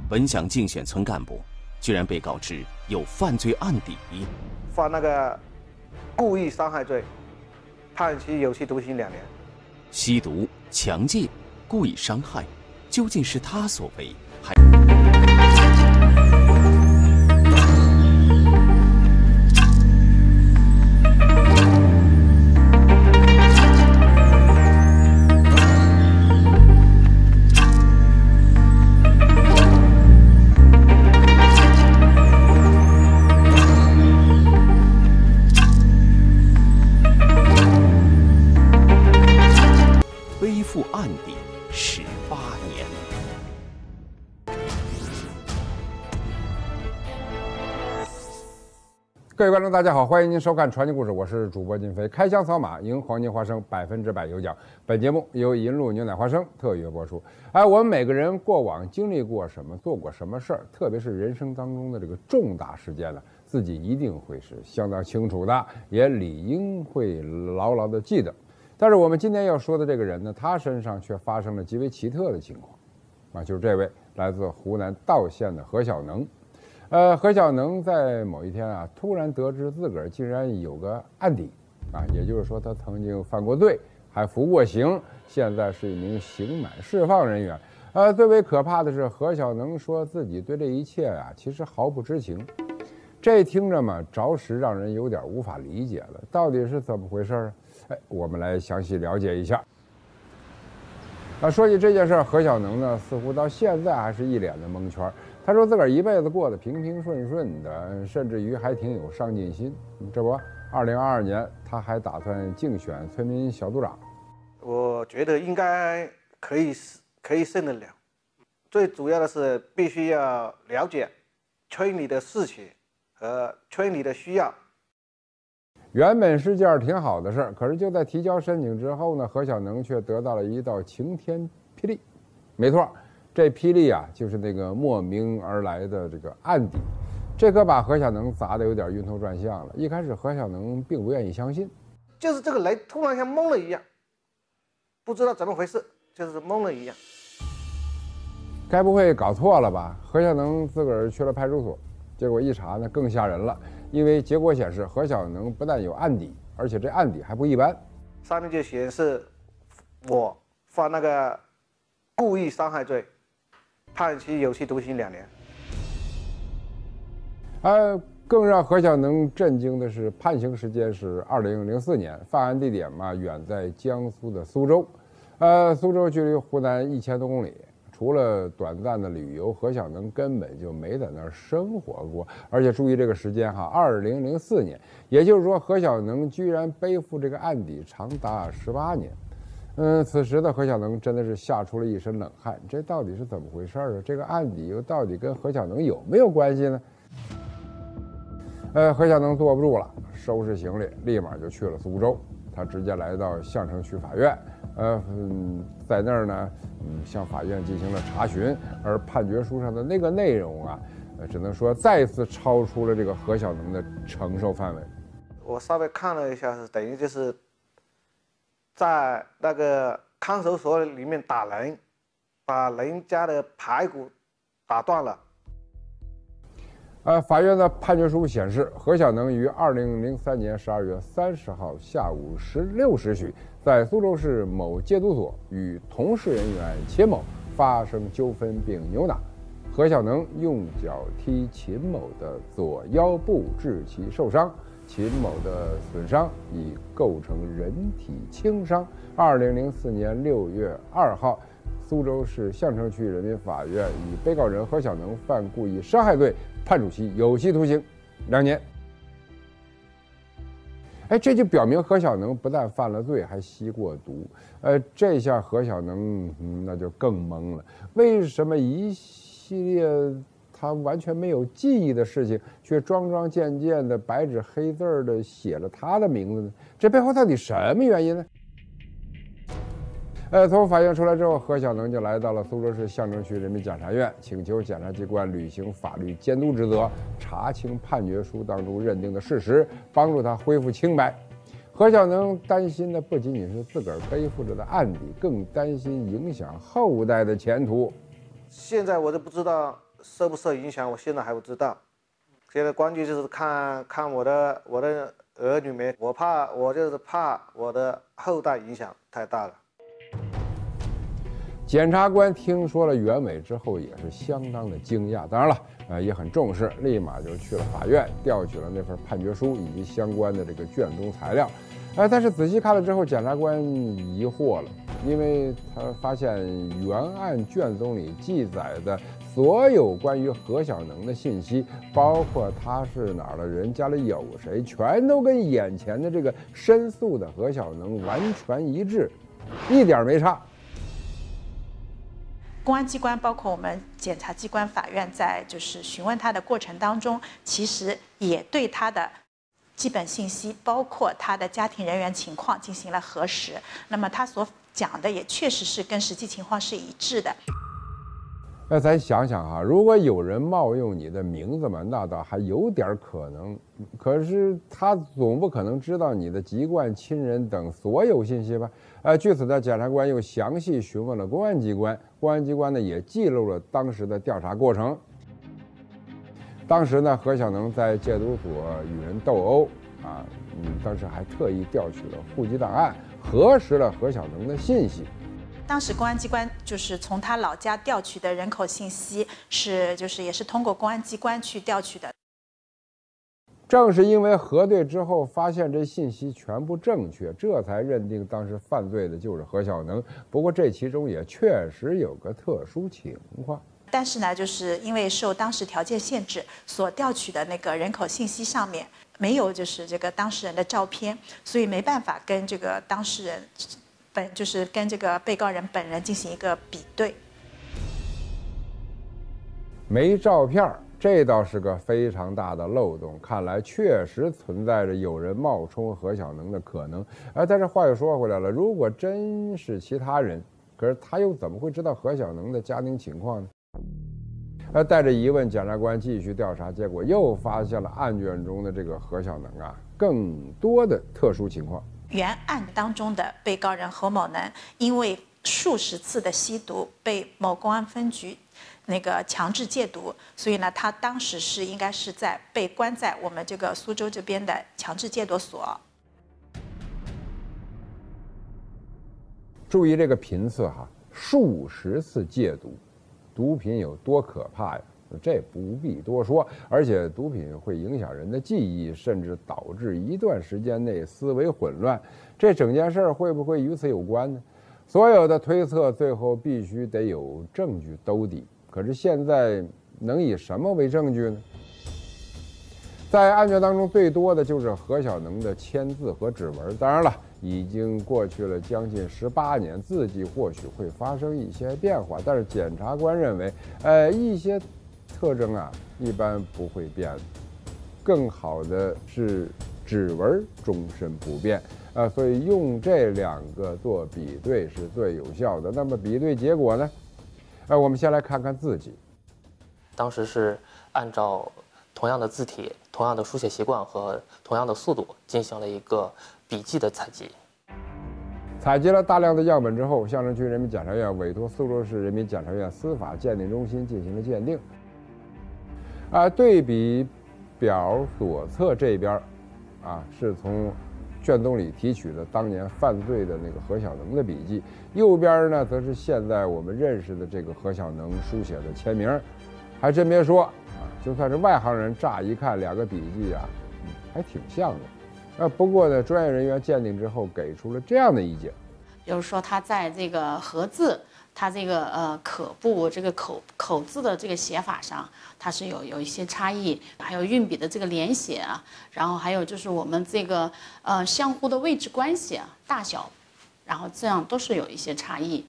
本想竞选村干部，居然被告知有犯罪案底， 犯那个故意伤害罪，判其有期徒刑2年。 吸毒、强奸、故意伤害，究竟是他所为，还？背负案底18年。 各位观众，大家好，欢迎您收看《传奇故事》，我是主播金飞。开箱扫码赢黄金花生，100%有奖。本节目由银鹭牛奶花生特约播出。我们每个人过往经历过什么，做过什么事儿，特别是人生当中的这个重大事件呢，自己一定会是相当清楚的，也理应会牢牢的记得。但是我们今天要说的这个人呢，他身上却发生了极为奇特的情况，就是这位来自湖南道县的何小能。何小能在某一天突然得知自个儿竟然有个案底，也就是说他曾经犯过罪，还服过刑，现在是一名刑满释放人员。最为可怕的是，何小能说自己对这一切其实毫不知情。这听着嘛，着实让人有点无法理解了，到底是怎么回事啊？我们来详细了解一下。说起这件事，何小能呢，似乎到现在还是一脸的蒙圈。他说自个儿一辈子过得平平顺顺的，甚至于还挺有上进心。这不，2022年他还打算竞选村民小组长。 我觉得应该可以胜得了。最主要的是必须要了解村里的事情和村里的需要。 原本是件挺好的事儿，可是就在提交申请之后呢，何小能却得到了一道晴天霹雳。没错，这霹雳就是那个莫名而来的这个案底。这可把何小能砸得有点晕头转向了。一开始何小能并不愿意相信， 就是这个雷突然像懵了一样，不知道怎么回事，就是懵了一样。 该不会搞错了吧？何小能自个儿去了派出所，结果一查呢，更吓人了。因为结果显示，何小能不但有案底，而且这案底还不一般。 上面就显示我犯那个故意伤害罪，判其有期徒刑2年。 更让何小能震惊的是，判刑时间是2004年，犯案地点远在江苏的苏州。苏州距离湖南1000多公里。除了短暂的旅游，何小能根本就没在那儿生活过。而且注意这个时间2004年，也就是说何小能居然背负这个案底长达18年。此时的何小能真的是吓出了一身冷汗，这到底是怎么回事啊？这个案底又到底跟何小能有没有关系呢？何小能坐不住了，收拾行李，立马就去了苏州。他直接来到相城区法院，在那儿呢，向法院进行了查询，而判决书上的那个内容只能说再次超出了这个何小能的承受范围。 我稍微看了一下，是等于就是在那个看守所里面打人，把人家的排骨打断了。 法院的判决书显示，何小能于2003年12月30号下午16时许，在苏州市某戒毒所与同事人员秦某发生纠纷并扭打，何小能用脚踢秦某的左腰部致其受伤，秦某的损伤已构成人体轻伤。2004年6月2号，苏州市相城区人民法院以被告人何小能犯故意伤害罪判处其有期徒刑2年。这就表明何小能不但犯了罪，还吸过毒。这下何小能那就更懵了。为什么一系列他完全没有记忆的事情，却桩桩件件的白纸黑字的写了他的名字呢？这背后到底什么原因呢？从法院出来之后，何小能就来到了苏州市相城区人民检察院，请求检察机关履行法律监督职责，查清判决书当中认定的事实，帮助他恢复清白。何小能担心的不仅仅是自个儿背负着的案底，更担心影响后代的前途。 现在我都不知道受不受影响，我现在还不知道。现在关键就是看我的儿女们，我就是怕我的后代影响太大了。 检察官听说了原委之后，也是相当的惊讶，当然了，也很重视，立马就去了法院，调取了那份判决书以及相关的这个卷宗材料。但是仔细看了之后，检察官疑惑了，因为他发现原案卷宗里记载的所有关于何小能的信息，包括他是哪儿的人，家里有谁，全都跟眼前的这个申诉的何小能完全一致，一点没差。 公安机关包括我们检察机关、法院在就是询问他的过程当中，其实也对他的基本信息，包括他的家庭人员情况进行了核实。那么他所讲的也确实是跟实际情况是一致的。 那咱想想啊，如果有人冒用你的名字嘛，那倒还有点可能。可是他总不可能知道你的籍贯、亲人等所有信息吧？据此呢，检察官又详细询问了公安机关，公安机关呢也记录了当时的调查过程。当时呢，何小能在戒毒所与人斗殴当时还特意调取了户籍档案，核实了何小能的信息。 当时公安机关就是从他老家调取的人口信息也是通过公安机关去调取的。 正是因为核对之后发现这信息全部正确，这才认定当时犯罪的就是何小能。不过这其中也确实有个特殊情况。 但是呢，就是因为受当时条件限制，所调取的那个人口信息上面没有就是这个当事人的照片，所以没办法跟这个当事人跟这个被告人本人进行一个比对。没照片，这倒是个非常大的漏洞，看来确实存在着有人冒充何小能的可能。但是话又说回来了，如果真是其他人，可是他又怎么会知道何小能的家庭情况呢？带着疑问，检察官继续调查，结果又发现了案卷中的这个何小能更多的特殊情况。原案当中的被告人何某能，因为数十次的吸毒，被某公安分局强制戒毒，所以呢，他当时应该是被关在我们这个苏州这边的强制戒毒所。注意这个频次数十次戒毒，毒品有多可怕呀？这不必多说，而且毒品会影响人的记忆，甚至导致一段时间内思维混乱。这整件事会不会与此有关呢？所有的推测最后必须得有证据兜底。可是现在能以什么为证据呢？在案卷当中最多的就是何小能的签字和指纹。当然了，已经过去了将近18年，字迹或许会发生一些变化，但是检察官认为，一些特征一般不会变，更好的是指纹终身不变所以用这两个做比对是最有效的。那么比对结果呢？我们先来看看字迹。 当时是按照同样的字体、同样的书写习惯和同样的速度进行了一个笔迹的采集。 采集了大量的样本之后，相声区人民检察院委托苏州市人民检察院司法鉴定中心进行了鉴定。对比表左侧这边是从卷宗里提取的当年犯罪的那个何小能的笔迹，右边呢则是现在我们认识的这个何小能书写的签名。还真别说就算是外行人乍一看两个笔迹还挺像的。不过呢，专业人员鉴定之后给出了这样的意见， 比如说他在这个合字，他这个可部这个口字的这个写法上，它是有一些差异，还有运笔的这个连写然后还有就是我们这个相互的位置关系大小，然后这样都是有一些差异。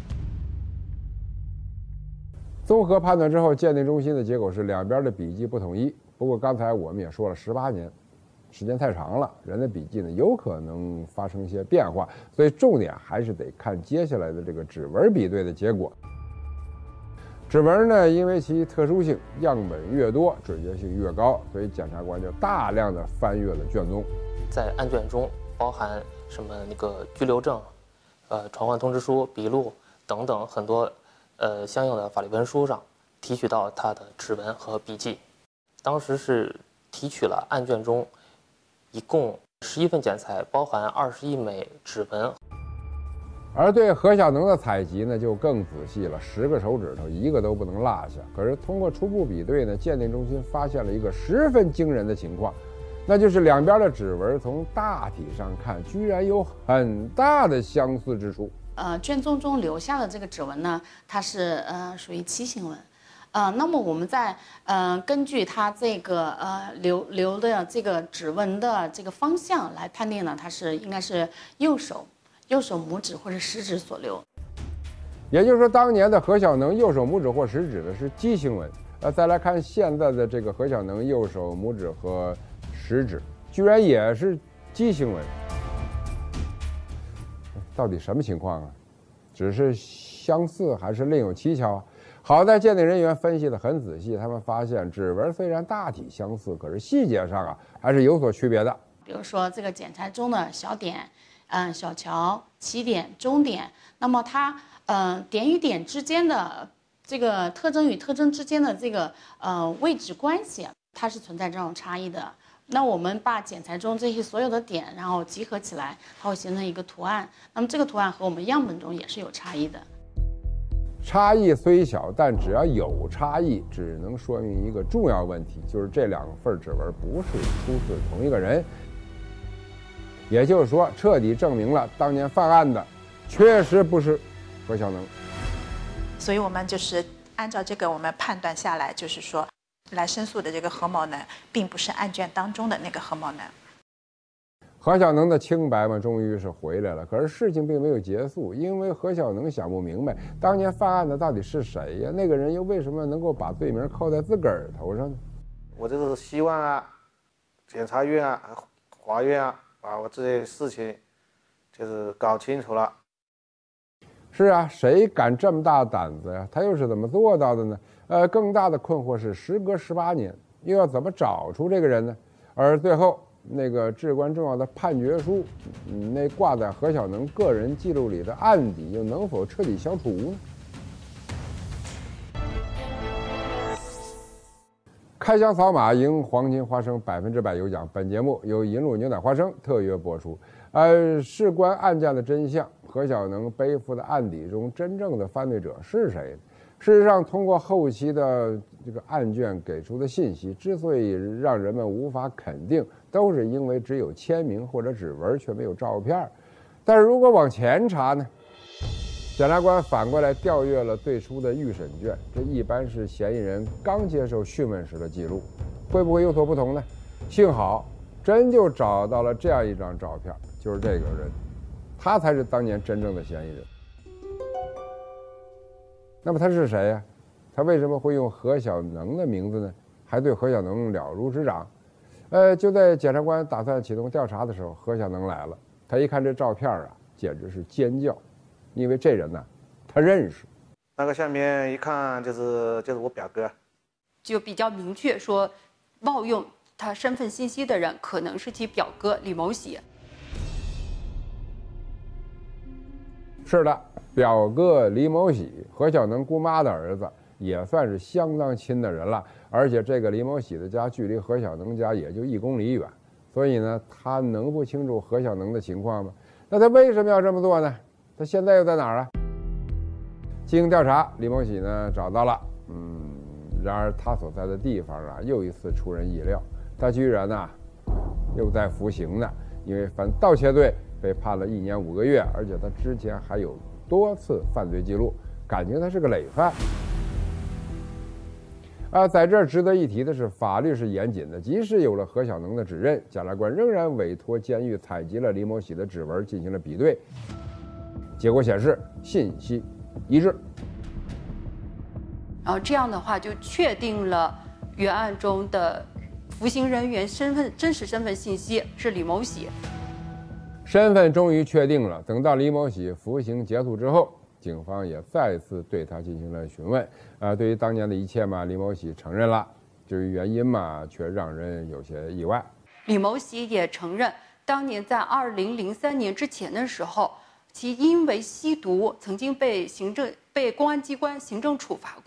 综合判断之后，鉴定中心的结果是两边的笔迹不统一。不过刚才我们也说了，18年时间太长了，人的笔迹呢有可能发生一些变化，所以重点还是得看接下来的这个指纹比对的结果。指纹呢，因为其特殊性，样本越多，准确性越高，所以检察官就大量的翻阅了卷宗。 在案卷中包含什么居留证、传唤通知书、笔录等等很多相应的法律文书上， 提取到他的指纹和笔迹。当时是提取了案卷中一共11份检材，包含21枚指纹。 而对何小能的采集呢，就更仔细了，10个手指头一个都不能落下。可是通过初步比对呢，鉴定中心发现了一个十分惊人的情况，那就是两边的指纹从大体上看，居然有很大的相似之处。 卷宗中留下的这个指纹呢，它是属于畸形纹。那么我们在根据它这个留的这个指纹的这个方向来判定呢，它是应该是右手拇指或者食指所留。 也就是说，当年的何小能右手拇指或食指的是畸形纹。再来看现在的这个何小能右手拇指和食指，居然也是畸形纹。到底什么情况啊？只是相似还是另有蹊跷啊？好在鉴定人员分析得很仔细，他们发现指纹虽然大体相似，可是细节上啊还是有所区别的。 比如说这个检材中的小点、小桥、起点、终点，那么它点与点之间的这个特征与特征之间的这个位置关系，它是存在这种差异的。那我们把检材中这些所有的点，然后集合起来，它会形成一个图案。那么这个图案和我们样本中也是有差异的。 差异虽小，但只要有差异，只能说明一个重要问题，就是这2份指纹不是出自同一个人。也就是说，彻底证明了当年犯案的确实不是何小能。 所以我们就是按照这个，我们判断下来，就是说来申诉的这个何某能，并不是案卷当中的那个何某能。 何小能的清白嘛，终于是回来了。可是事情并没有结束，因为何小能想不明白，当年犯案的到底是谁呀？那个人又为什么能够把罪名扣在自个儿头上呢？ 我就是希望啊，检察院啊、法院啊，把我这些事情就是搞清楚了。 是啊，谁敢这么大胆子呀？他又是怎么做到的呢？更大的困惑是，时隔18年，又要怎么找出这个人呢？而最后那个至关重要的判决书，那挂在何小能个人记录里的案底，又能否彻底消除呢？开箱扫码赢黄金花生100%有奖。本节目由银鹭牛奶花生特约播出。事关案件的真相，何小能背负的案底中真正的犯罪者是谁呢？事实上，通过后期的这个案卷给出的信息，之所以让人们无法肯定，都是因为只有签名或者指纹，却没有照片。但是如果往前查呢？检察官反过来调阅了最初的预审卷，这一般是嫌疑人刚接受讯问时的记录，会不会有所不同呢？幸好真就找到了这样一张照片，就是这个人，他才是当年真正的嫌疑人。那么他是谁呀？他为什么会用何小能的名字呢？还对何小能了如指掌？就在检察官打算启动调查的时候，何小能来了。他一看这照片啊，简直是尖叫，因为这人呢，他认识。 那个下面一看就是我表哥， 就比较明确说，冒用他身份信息的人可能是其表哥李某喜。 是的，表哥李某喜，何小能姑妈的儿子，也算是相当亲的人了。而且这个李某喜的家距离何小能家也就1公里远，所以呢，他能不清楚何小能的情况吗？那他为什么要这么做呢？他现在又在哪儿啊？经调查，李某喜呢找到了，然而他所在的地方啊，又一次出人意料，他居然呢又在服刑呢，因为犯盗窃罪被判了1年5个月，而且他之前还有多次犯罪记录，感情他是个累犯。在这儿值得一提的是，法律是严谨的，即使有了何小能的指认，检察官仍然委托监狱采集了李某喜的指纹进行了比对，结果显示信息一致。 然后这样的话就确定了原案中的服刑人员真实身份信息是李某喜。 身份终于确定了。等到李某喜服刑结束之后，警方也再次对他进行了询问。对于当年的一切嘛，李某喜承认了，至于原因嘛，却让人有些意外。 李某喜也承认，当年在2003年之前的时候，其因为吸毒曾经被公安机关行政处罚过，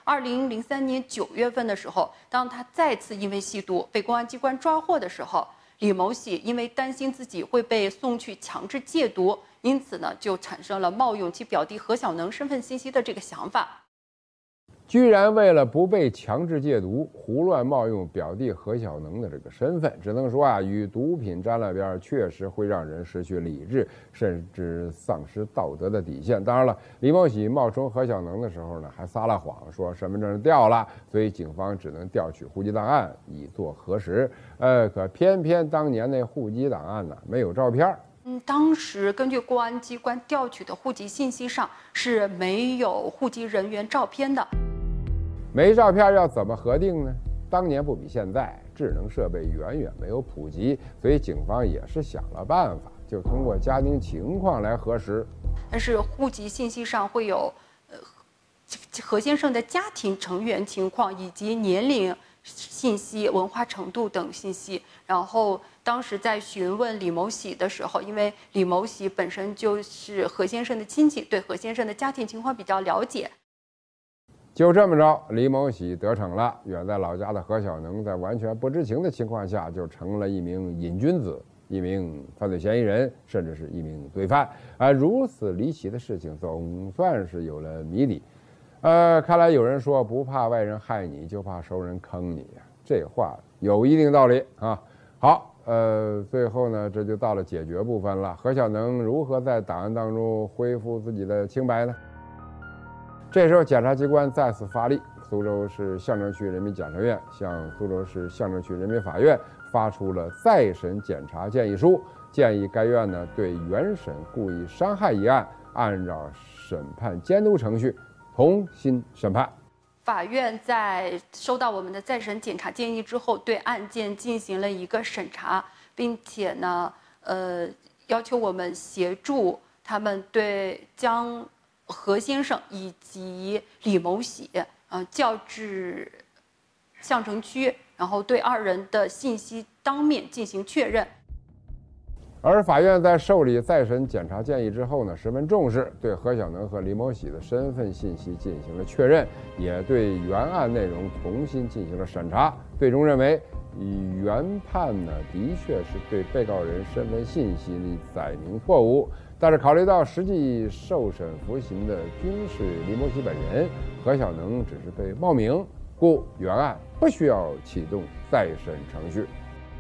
2003年9月份的时候，当他再次因为吸毒被公安机关抓获的时候，李某喜因为担心自己会被送去强制戒毒，因此呢，就产生了冒用其表弟何小能身份信息的这个想法。 居然为了不被强制戒毒，胡乱冒用表弟何小能的这个身份，只能说啊，与毒品沾了边，确实会让人失去理智，甚至丧失道德的底线。当然了，李某喜冒充何小能的时候呢，还撒了谎，说身份证掉了，所以警方只能调取户籍档案以作核实。可偏偏当年那户籍档案呢，没有照片。 当时根据公安机关调取的户籍信息上是没有户籍人员照片的。 没照片要怎么核定呢？当年不比现在，智能设备远远没有普及，所以警方也是想了办法，就通过家庭情况来核实。 但是户籍信息上会有何先生的家庭成员情况以及年龄信息、文化程度等信息。然后当时在询问李某喜的时候，因为李某喜本身就是何先生的亲戚，对何先生的家庭情况比较了解。 就这么着，李某喜得逞了。远在老家的何小能，在完全不知情的情况下，就成了一名瘾君子，一名犯罪嫌疑人，甚至是一名罪犯。如此离奇的事情，总算是有了谜底。看来有人说不怕外人害你，就怕熟人坑你呀，这话有一定道理啊。好，最后呢，这就到了解决部分了。何小能如何在档案当中恢复自己的清白呢？这时候，检察机关再次发力，苏州市象征区人民检察院向苏州市象征区人民法院发出了再审检察建议书，建议该院呢对原审故意伤害一案按照审判监督程序重新审判。 法院在收到我们的再审检察建议之后，对案件进行了一个审查，并且呢，要求我们协助他们对将何先生以及李某喜调至象征区，然后对二人的信息当面进行确认。 而法院在受理再审检察建议之后呢，十分重视，对何小能和李某喜的身份信息进行了确认，也对原案内容重新进行了审查，最终认为原判呢的确是对被告人身份信息的载明错误，但是考虑到实际受审服刑的均是李某喜本人，何小能只是被冒名，故原案不需要启动再审程序。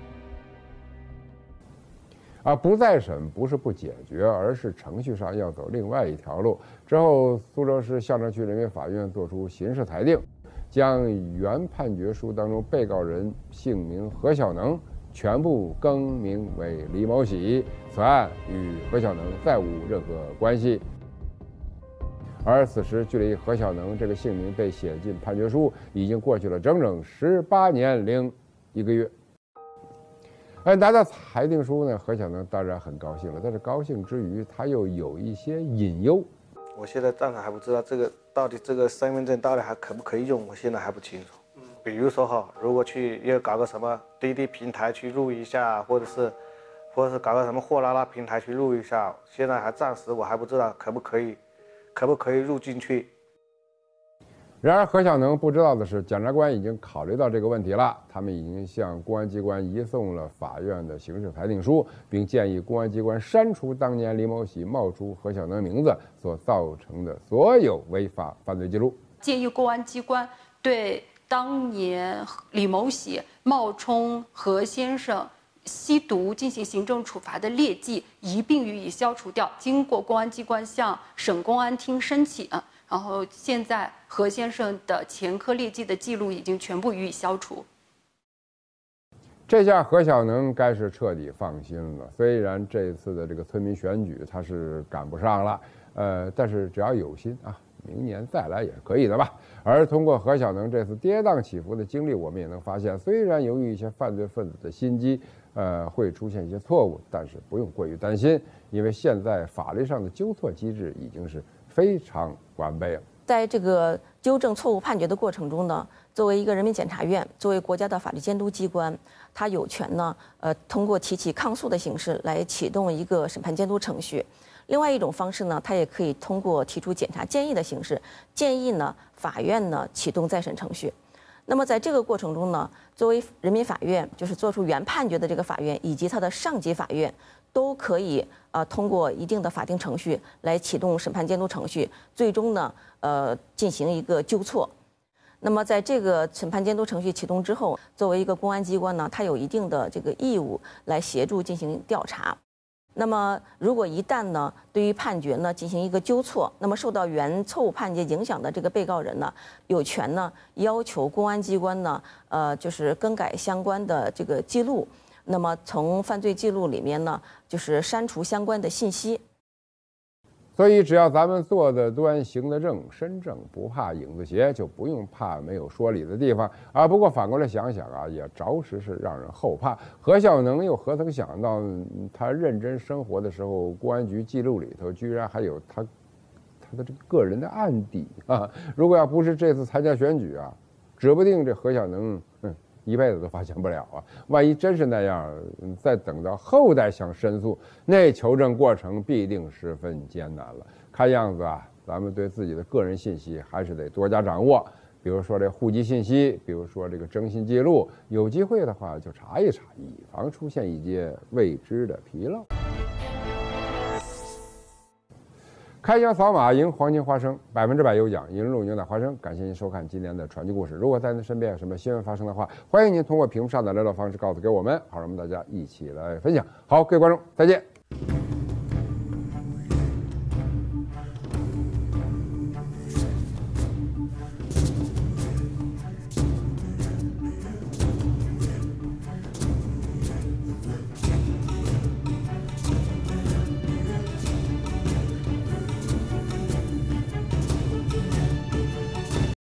不再审不是不解决，而是程序上要走另外一条路。之后，苏州市象征区人民法院作出刑事裁定，将原判决书当中被告人姓名何小能全部更名为李某喜，此案与何小能再无任何关系。而此时，距离何小能这个姓名被写进判决书已经过去了整整18年零1个月。拿到裁定书呢，何小能当然很高兴了，但是高兴之余，他又有一些隐忧。 我现在暂时还不知道到底这个身份证到底还可不可以用，我现在还不清楚。比如说如果去要搞个什么滴滴平台去录一下，或者是搞个什么货拉拉平台去录一下，现在暂时我还不知道可不可以入进去。 然而何小能不知道的是，检察官已经考虑到这个问题了，他们已经向公安机关移送了法院的刑事裁定书，并建议公安机关删除当年李某喜冒出何小能名字所造成的所有违法犯罪记录， 建议公安机关对当年李某喜冒充何先生吸毒进行行政处罚的劣迹一并予以消除掉。经过公安机关向省公安厅申请，然后现在何先生的前科劣迹的记录已经全部予以消除。 这下何小能该是彻底放心了。虽然这次的这个村民选举他是赶不上了，但是只要有心啊，明年再来也是可以的吧。而通过何小能这次跌宕起伏的经历，我们也能发现，虽然由于一些犯罪分子的心机，会出现一些错误，但是不用过于担心，因为现在法律上的纠错机制已经是非常完备了。 在这个纠正错误判决的过程中呢，作为一个人民检察院，作为国家的法律监督机关，它有权呢，通过提起抗诉的形式来启动一个审判监督程序。 另外一种方式呢，它也可以通过提出检察建议的形式，建议呢法院呢启动再审程序。那么在这个过程中呢，作为人民法院，就是做出原判决的这个法院以及它的上级法院，都可以通过一定的法定程序来启动审判监督程序，最终呢进行一个纠错。那么在这个审判监督程序启动之后，作为一个公安机关呢，它有一定的这个义务来协助进行调查。那么，如果一旦呢，对于判决呢进行一个纠错，那么受到原错误判决影响的这个被告人呢，有权呢要求公安机关呢，就是更改相关的这个记录，那么从犯罪记录里面呢，就是删除相关的信息。 所以，只要咱们做得端、行得正、身正，不怕影子斜，就不用怕没有说理的地方啊。不过反过来想想啊，也着实是让人后怕。何孝能又何曾想到，他认真生活的时候，公安局记录里头居然还有他的这个个人的案底啊！如果要不是这次参加选举啊，指不定这何孝能一辈子都发现不了啊！万一真是那样，再等到后代想申诉，那求证过程必定十分艰难了。看样子啊，咱们对自己的个人信息还是得多加掌握，比如说这户籍信息，比如说这个征信记录，有机会的话就查一查，以防出现一些未知的纰漏。开箱扫码赢黄金花生，100%有奖，银鹭牛奶花生。感谢您收看今天的传奇故事。如果在您身边有什么新闻发生的话，欢迎您通过屏幕上的联络方式告诉给我们，好让我们大家一起来分享。好，各位观众，再见。